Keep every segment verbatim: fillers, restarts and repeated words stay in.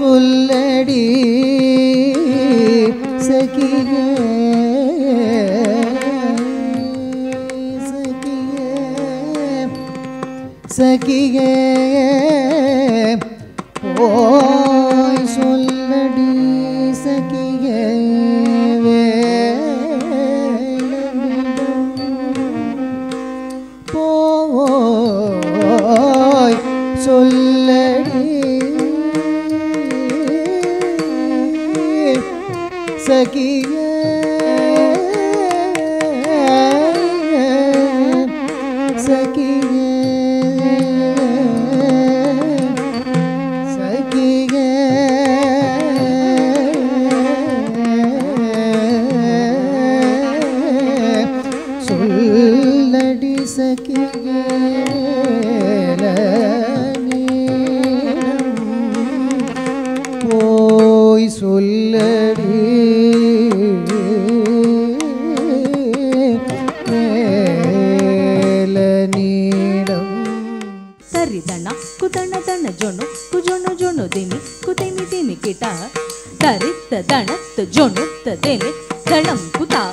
சொல்லடி சகியே சகியே போய் சொல்லடி சகியே போய் சொல்லடி சகியே சகியே சொல்லடி சகியே போய் சொல்லடி நீடம் சரிதன குதன தன ஜொனு குஜொனு ஜொனு தினி குதிமி தினி கிட்டா தரித்த தனத்த ஜொனுத்த தினி தனம் குதா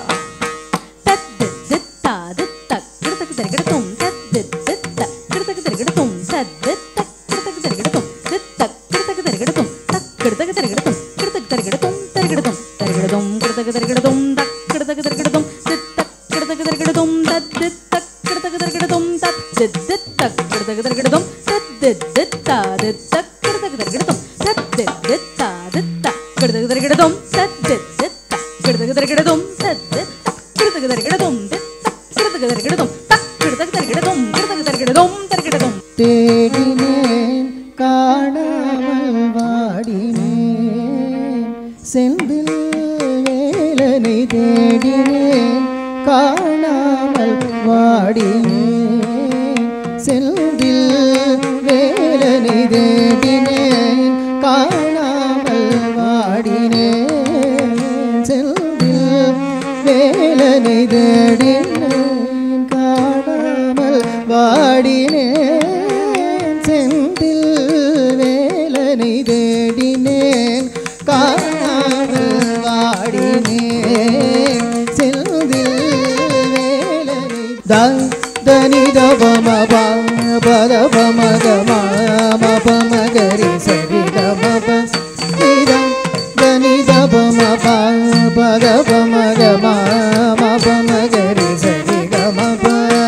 தேடினேன் காணாமல் வாடினேன் செந்தில் வேலனை தேடினேன் காணாமல் வாடினேன் செந்தில் வேலனை தேடினேன் காணாமல் வாடினேன் செந்தில் வேலனை தேடினேன் காணாமல் வாடினேன் செந்தில் வேலனை தேடினேன் காணாமல் வாடினேன் செந்தில் வேலனை தனி தபம பத பமக மபமகரி சரி தப தனி தபம பத பமக மபமகரி சரி கமப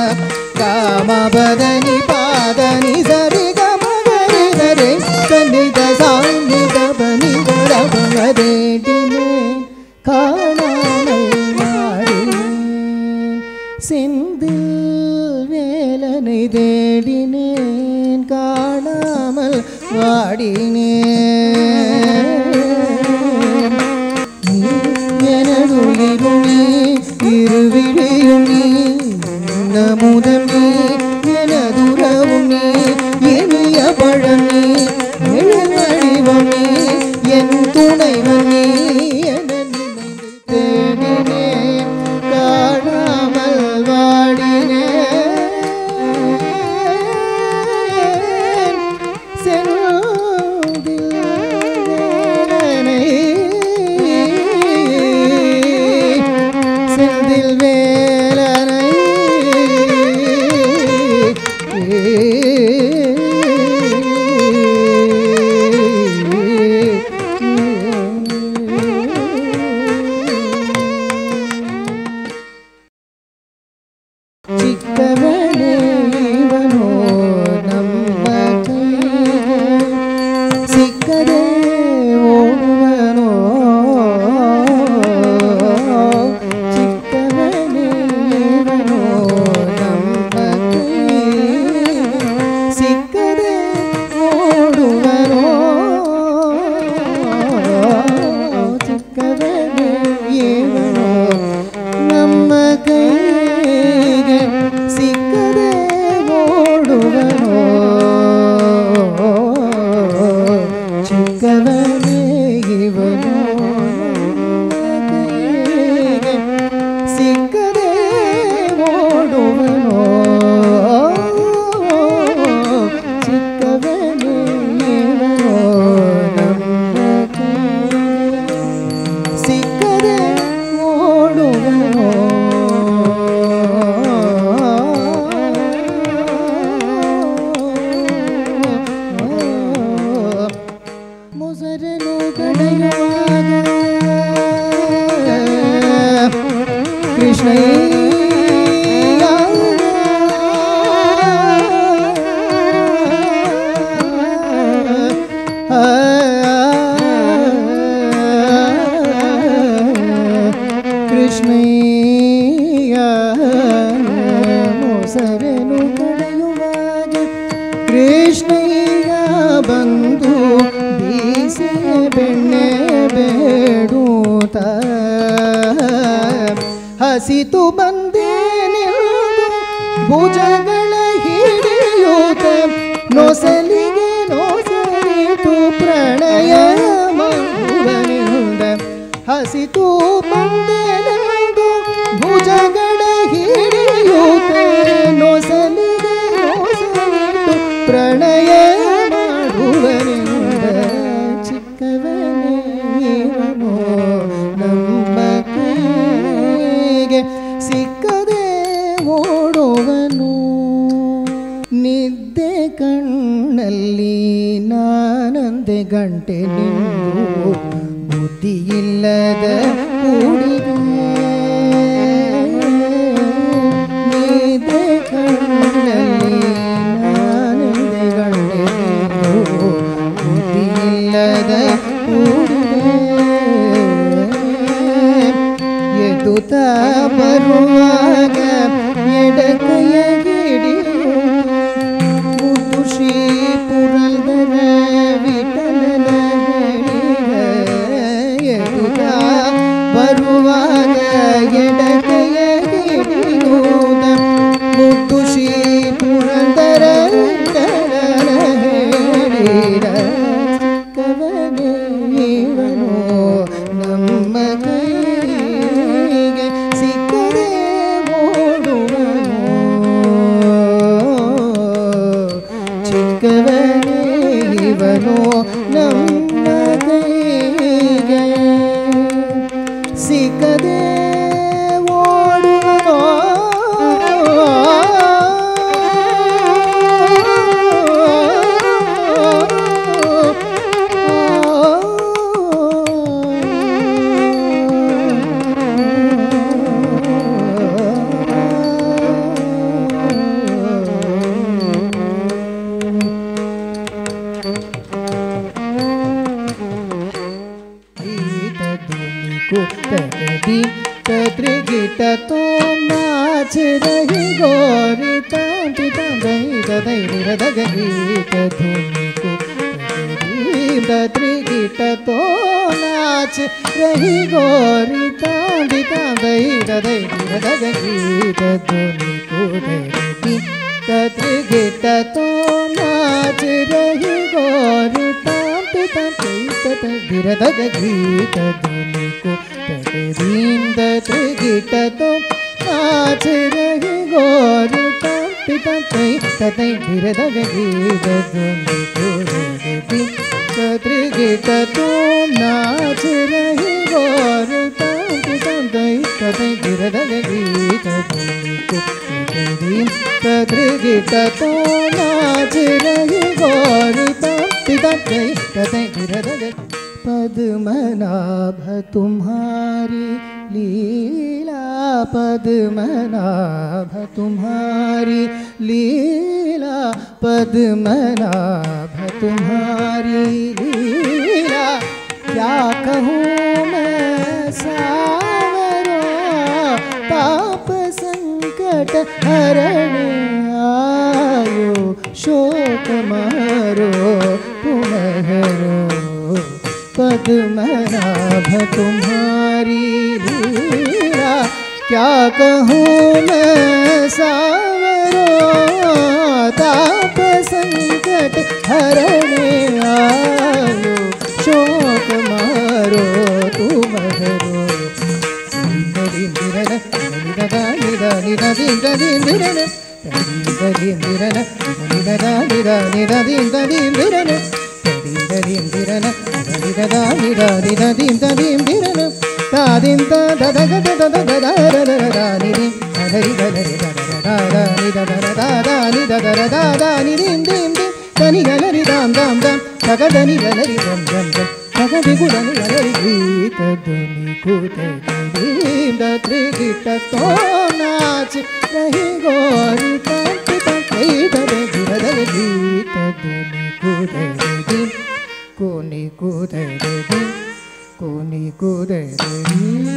காமபதனி பாதனி சரி கமகரி சரி சன்னித சாநித பனித தேடினேன் காணாமல் வாடினேன் செந்தில் வேலனை தேடினேன் காணாமல் வாடினேன் எனதுயிரும் ಮೊಸರನು ಕಡೆಯುವಾಗ ಕೃಷ್ಣಯ್ಯ ಕೃಷ್ಣಯ್ಯ ಮೊಸರನು ಕಡೆಯುವಾಗ ಕೃಷ್ಣಯ್ಯ ಬಂದು ಬೀಸೆ ಬೆಣ್ಣೆ ಬೇಡೂತ ಹಸಿತು ಬಂದೇ ನಿಲ್ದು ಭುಜಗಳ ಹಿಡಿಯೂತ ನೊಸಲಿಗೆ ನೊಸರಿತು ಪ್ರಣಯ ಮಾಡುವನಿಂದ ಹಸಿತು ಬಂದೇ ನಿಲ್ದು ಭುಜಗಳ ಹಿಡಿಯೂತ ನೊಸಲಿಗೆ ನೊಸರಿತು ಪ್ರಣಯ ಮಾಡುವನಿಂದ ಚಿಕ್ಕವನೇ ಇವನು ನಮ್ಮ ಕೈಗೆ ಸಿಕ್ಕದೆ ಓಡುವನು ನಿದ್ದೆ ಕಣ್ಣಲ್ಲಿ ನಾನಂದೆ ಗಂಟೆ ನಿಂದು ಬುದ್ಧಿಯಿಲ್ಲದ ಕೂಡಿದೆ ನಿದ್ದೆ ಕಣ್ಣಲ್ಲಿ ನಾನಂದೆ ಗಂಟೆ ನಿಂದು ಬುದ್ಧಿಯಿಲ್ಲದ ಕೂಡಿದೆ ಎದುತ ಬರುವಾಗ ಎಡಕೈಯ ಹಿಡಿದು ಮುದ್ದು ಶ್ರೀ ಪುರಂದರ ವಿಠಲನ ಹೇಳಿದ ಎದುತ ಬರುವಾಗ ಎಡಕೈಯ ಹಿಡಿಯುವುದ ಮುದ್ದು ಶ್ರೀ ಪುರಂದರ ವಿಠಲನ ಹೇಳಿದ ಚಿಕ್ಕವನೇ ಇವನು ನಮ್ಮ ಕೈಗೆ ಸಿಕ್ಕದೆ ಓಡುವನು ಚಿಕ್ಕವನೇ ಇವನು ನಮ್ಮ ಕೈಗೆ ಸಿಕ್ಕದೆ ಓಡುವನು तत्रिगिट तो नाच रही गोरी तांति तांदई ददई निरदगीत धुनी को तत्रिगिट तो नाच रही गोरी तांति तांदई ददई निरदगीत धुनी को दई तत्रिगिट तो नाच रही गोरी तांति तांदई ददई निरदगीत धुनी को तत्रिगिट त्रिगिट तो नाच रही गोर तांति तांति ततई गिरदगीत धुनी को दई त्रिगिट तो नाच रही गोर तांति तांति ततई गिरदगीत धुनी को दई त्रिगिट तो नाच रही गोर तांति तांति ततई गिरदगीत पद्मनाभ तुम्हारी लीला पद्मनाभ तुम्हारी लीला पद्मनाभ तुम्हारी लीला क्या कहूँ मैं सावरो पाप संकट हरने आयो शोक मारो तुम्हारो पद्मनाभ तुम्हारी लीला क्या कहूँ मैं सावरो ताप संकट हरने आयो शोक मारो तुम हरो निरन निदा निदा निदा निदा निरन निरन निदा निदा निदा निदा निरन dim dirana dida dida dida dim da dim dirana da dim da da da da da da da da da ni dim da da da da da da ni da da da da ni da da da da ni dim dim dim da ni ga ni dam dam dam da ga da ni ga ni dam dam dam Pagadi gudani alari gita duni kude dim da tri gita to naach rahi gori tanti tanti da de gudani gita duni kude dim kuni kude dim kuni kude dim